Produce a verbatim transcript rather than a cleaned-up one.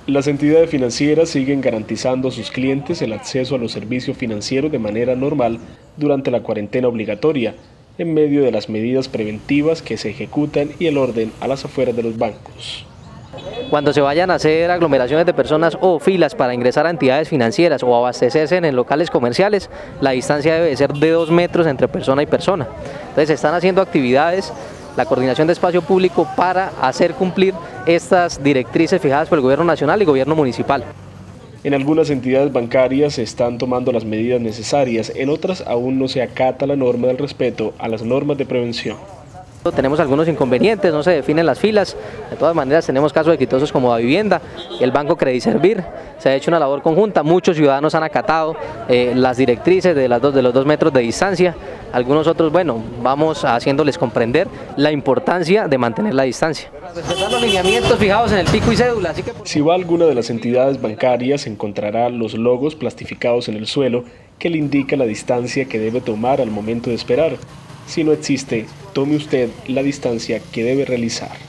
Las entidades financieras siguen garantizando a sus clientes el acceso a los servicios financieros de manera normal durante la cuarentena obligatoria, en medio de las medidas preventivas que se ejecutan y el orden a las afueras de los bancos. Cuando se vayan a hacer aglomeraciones de personas o filas para ingresar a entidades financieras o abastecerse en locales comerciales, la distancia debe ser de dos metros entre persona y persona. Entonces se están haciendo actividades, la coordinación de espacio público para hacer cumplir estas directrices fijadas por el gobierno nacional y gobierno municipal. En algunas entidades bancarias se están tomando las medidas necesarias, en otras aún no se acata la norma del respeto a las normas de prevención. Tenemos algunos inconvenientes, no se definen las filas, de todas maneras tenemos casos exitosos como Davivienda, el Banco Crediservir, se ha hecho una labor conjunta, muchos ciudadanos han acatado eh, las directrices de, las dos, de los dos metros de distancia, algunos otros, bueno, vamos haciéndoles comprender la importancia de mantener la distancia. Respetar los lineamientos fijados en el pico y cédula. Así que... Si va a alguna de las entidades bancarias encontrará los logos plastificados en el suelo que le indica la distancia que debe tomar al momento de esperar. Si no existe, tome usted la distancia que debe realizar.